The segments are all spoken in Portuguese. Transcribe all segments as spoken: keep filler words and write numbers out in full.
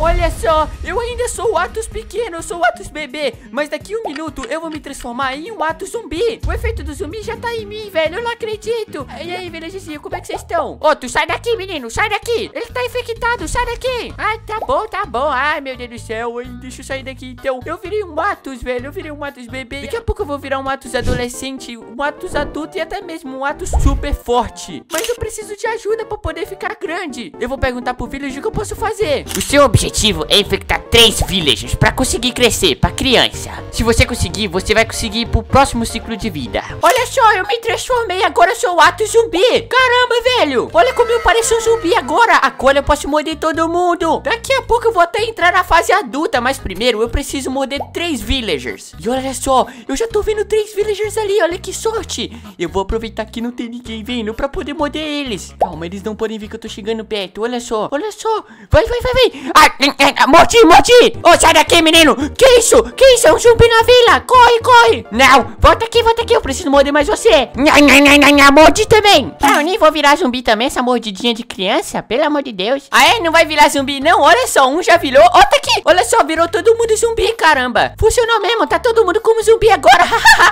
Olha só, eu ainda sou o Atos pequeno, eu sou o Atos bebê. Mas daqui a um minuto eu vou me transformar em um Atos zumbi. O efeito do zumbi já tá em mim, velho, eu não acredito. E aí, belezinha, como é que vocês estão? Ô, tu sai daqui, menino, sai daqui. Ele tá infectado, sai daqui. Ai, tá bom, tá bom. Ai, meu Deus do céu, hein? Deixa eu sair daqui então. Eu virei um Atos, velho, eu virei um Atos bebê. Daqui a pouco eu vou virar um Atos adolescente, um Atos adulto e até mesmo um Atos super forte. Mas eu preciso de ajuda pra poder ficar grande. Eu vou perguntar pro village o que eu posso fazer. O seu objetivo é infectar três villagers pra conseguir crescer pra criança. Se você conseguir, você vai conseguir ir pro próximo ciclo de vida. Olha só, eu me transformei, agora eu sou o Atos zumbi. Caramba, velho, olha como eu pareço um zumbi agora. Agora eu posso morder todo mundo. Daqui a pouco eu vou até entrar na fase adulta, mas primeiro eu preciso morder três villagers. E olha só, eu já tô vendo três villagers ali, olha que sorte. Eu vou aproveitar que não tem ninguém vendo pra poder morder eles. Calma, eles não podem ver que eu tô chegando perto, olha só. Olha só, vai, vai, vai, vai. Ah, mordi, mordi. Ô, oh, sai daqui, menino. Que isso? Que isso? É um zumbi na vila. Corre, corre. Não, volta aqui, volta aqui. Eu preciso morder mais você. Nha, nha, nha, nha, nha. Mordi também. Ah, eu nem vou virar zumbi também, essa mordidinha de criança. Pelo amor de Deus. Ah, é? Não vai virar zumbi, não? Olha só, um já virou. Olha tá aqui. Olha só, virou todo mundo zumbi, caramba. Funcionou mesmo, tá todo mundo como zumbi agora.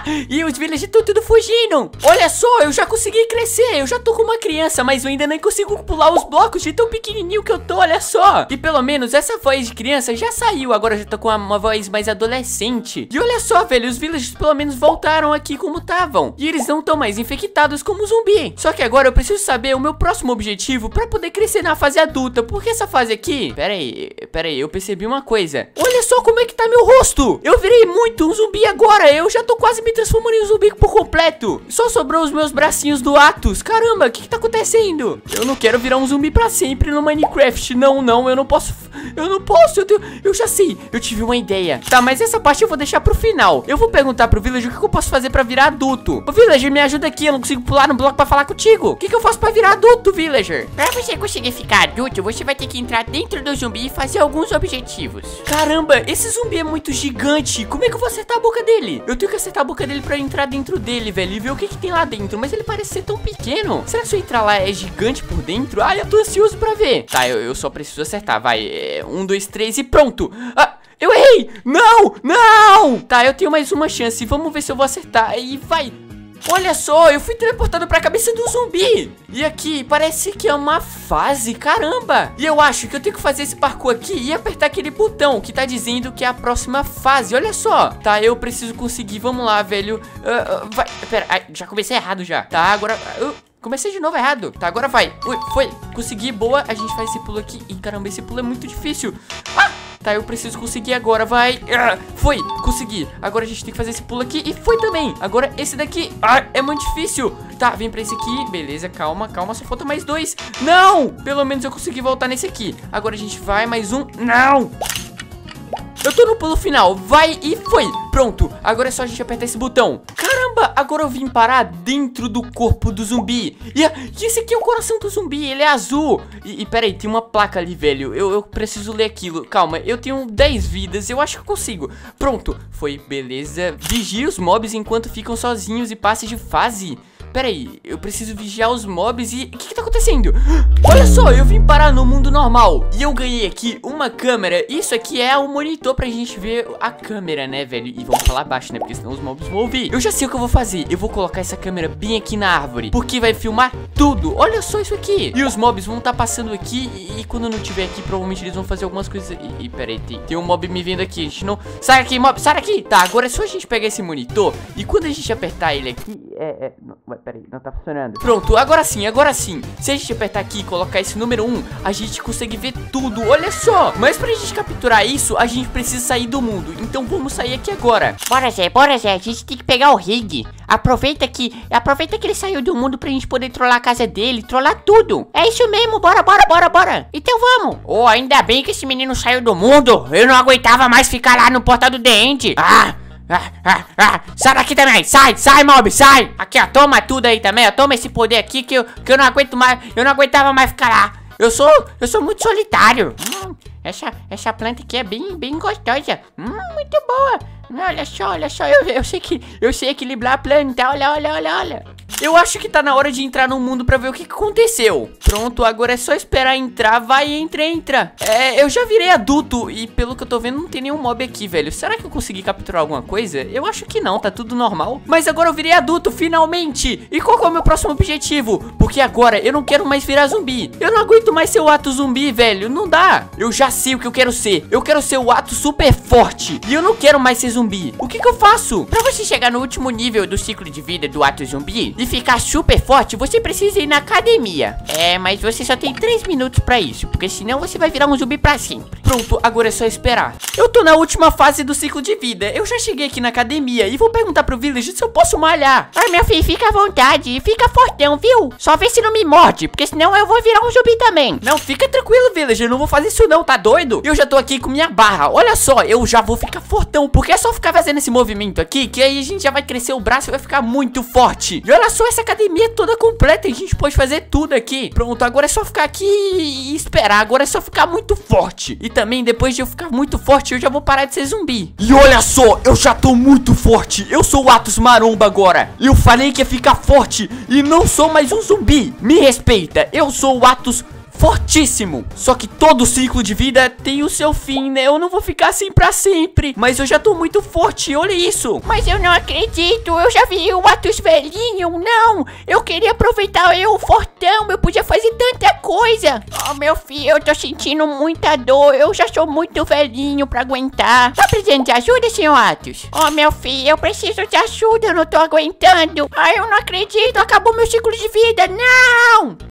E os villagers estão tudo fugindo. Olha só, eu já consegui crescer. Eu já tô com uma criança, mas eu ainda nem consigo pular os blocos de tão pequenininho que eu tô, olha só. E pelo menos essa voz de criança já saiu. Agora eu já tô com uma, uma voz mais adolescente. E olha só, velho, os villagers pelo menos voltaram aqui como estavam. E eles não estão mais infectados como zumbi. Só que agora eu preciso saber o meu próximo objetivo pra poder crescer na fase adulta. Porque essa fase aqui... Pera aí, pera aí, eu percebi uma coisa. Olha só como é que tá meu rosto. Eu virei muito um zumbi agora. Eu já tô quase me transformando em um zumbi por completo. Só sobrou os meus bracinhos do Atos. Caramba, o que que tá acontecendo? Eu não quero virar um zumbi pra sempre no Minecraft. Não, não, eu não posso... Eu não posso, eu, tenho, eu já sei. Eu tive uma ideia. Tá, mas essa parte eu vou deixar pro final. Eu vou perguntar pro villager o que, que eu posso fazer pra virar adulto. Ô, villager, me ajuda aqui. Eu não consigo pular no bloco pra falar contigo. O que, que eu faço pra virar adulto, villager? Pra você conseguir ficar adulto, você vai ter que entrar dentro do zumbi e fazer alguns objetivos. Caramba, esse zumbi é muito gigante. Como é que eu vou acertar a boca dele? Eu tenho que acertar a boca dele pra entrar dentro dele, velho, e ver o que, que tem lá dentro. Mas ele parece ser tão pequeno. Será que se eu entrar lá é gigante por dentro? Ah, eu tô ansioso pra ver. Tá, eu, eu só preciso acertar, vai. É, um, dois, três e pronto. Ah, eu errei. Não, não. Tá, eu tenho mais uma chance. Vamos ver se eu vou acertar. E vai. Olha só, eu fui teleportado pra cabeça do zumbi. E aqui, parece que é uma fase, caramba. E eu acho que eu tenho que fazer esse parkour aqui e apertar aquele botão que tá dizendo que é a próxima fase. Olha só. Tá, eu preciso conseguir, vamos lá, velho. uh, uh, Vai, pera, ai, já comecei errado já. Tá, agora... Uh, comecei de novo errado. Tá, agora vai. Ui, foi, consegui, boa. A gente faz esse pulo aqui. Ih, caramba, esse pulo é muito difícil. Ah! Tá, eu preciso conseguir agora, vai. Ah, foi, consegui. Agora a gente tem que fazer esse pulo aqui. E foi também. Agora esse daqui, ah, é muito difícil. Tá, vem pra esse aqui, beleza, calma, calma. Só falta mais dois. Não, pelo menos eu consegui voltar nesse aqui. Agora a gente vai, mais um. Não. Eu tô no pulo final, vai e foi. Pronto, agora é só a gente apertar esse botão. Caramba, agora eu vim parar dentro do corpo do zumbi. E, e esse aqui é o coração do zumbi, ele é azul. E, e peraí, tem uma placa ali, velho. Eu, eu preciso ler aquilo, calma. Eu tenho dez vidas, eu acho que eu consigo. Pronto, foi, beleza. Vigie os mobs enquanto ficam sozinhos e passe de fase. Pera aí, eu preciso vigiar os mobs e... O que que tá acontecendo? Olha só, eu vim parar no mundo normal. E eu ganhei aqui uma câmera. Isso aqui é o monitor pra gente ver a câmera, né, velho? E vamos falar baixo, né, porque senão os mobs vão ouvir. Eu já sei o que eu vou fazer. Eu vou colocar essa câmera bem aqui na árvore, porque vai filmar tudo. Olha só isso aqui. E os mobs vão estar tá passando aqui e, e quando eu não tiver aqui, provavelmente eles vão fazer algumas coisas. E, e pera aí, tem, tem um mob me vendo aqui. A gente não... Sai aqui, mob, sai daqui. Tá, agora é só a gente pegar esse monitor e quando a gente apertar ele aqui... É, é... Não, peraí, não tá funcionando. Pronto, agora sim, agora sim. Se a gente apertar aqui e colocar esse número um, a gente consegue ver tudo, olha só. Mas pra gente capturar isso, a gente precisa sair do mundo. Então vamos sair aqui agora. Bora, Zé, bora, Zé. A gente tem que pegar o Rig. Aproveita que, aproveita que ele saiu do mundo pra gente poder trollar a casa dele, trollar tudo. É isso mesmo, bora, bora, bora, bora. Então vamos. Oh, ainda bem que esse menino saiu do mundo. Eu não aguentava mais ficar lá no portal do The End. Ah! Ah, ah, ah. Sai daqui também, sai, sai, mob, sai. Aqui, ó, toma tudo aí também, ó. Toma esse poder aqui que eu, que eu não aguento mais. Eu não aguentava mais ficar lá. Eu sou, eu sou muito solitário. Hum, essa, essa planta aqui é bem, bem gostosa. Hum, muito boa. Olha só, olha só, eu, eu sei que eu sei equilibrar a planta. Olha, olha, olha, olha. Eu acho que tá na hora de entrar no mundo pra ver o que, que aconteceu. Pronto, agora é só esperar entrar. Vai, entra, entra. É, eu já virei adulto e pelo que eu tô vendo não tem nenhum mob aqui, velho. Será que eu consegui capturar alguma coisa? Eu acho que não, tá tudo normal. Mas agora eu virei adulto, finalmente. E qual que é o meu próximo objetivo? Porque agora eu não quero mais virar zumbi. Eu não aguento mais ser o Atos zumbi, velho. Não dá. Eu já sei o que eu quero ser. Eu quero ser o Atos super forte. E eu não quero mais ser zumbi. O que que eu faço? Pra você chegar no último nível do ciclo de vida do Atos zumbi e ficar super forte, você precisa ir na academia. É, mas você só tem três minutos pra isso, porque senão você vai virar um zumbi pra sempre. Pronto, agora é só esperar. Eu tô na última fase do ciclo de vida. Eu já cheguei aqui na academia e vou perguntar pro Village se eu posso malhar. Ai, meu filho, fica à vontade. Fica fortão, viu? Só vê se não me morde, porque senão eu vou virar um zumbi também. Não, fica tranquilo, Village. Eu não vou fazer isso não, tá doido? Eu já tô aqui com minha barra. Olha só, eu já vou ficar fortão, porque é só ficar fazendo esse movimento aqui, que aí a gente já vai crescer o braço e vai ficar muito forte. E olha só, essa academia toda completa. A gente pode fazer tudo aqui. Pronto, agora é só ficar aqui e esperar. Agora é só ficar muito forte. E também, depois de eu ficar muito forte, eu já vou parar de ser zumbi. E olha só, eu já tô muito forte. Eu sou o Atos Maromba agora. Eu falei que ia ficar forte e não sou mais um zumbi. Me respeita, eu sou o Atos fortíssimo. Só que todo ciclo de vida tem o seu fim, né? Eu não vou ficar assim pra sempre. Mas eu já tô muito forte, olha isso. Mas eu não acredito, eu já vi o Atos velhinho. Não, eu queria aproveitar eu fortão. Eu podia fazer tanta coisa. Oh, meu filho, eu tô sentindo muita dor. Eu já sou muito velhinho pra aguentar. Tá precisando de ajuda, senhor Atos? Oh, meu filho, eu preciso de ajuda. Eu não tô aguentando. Ai, eu não acredito, acabou meu ciclo de vida. Não!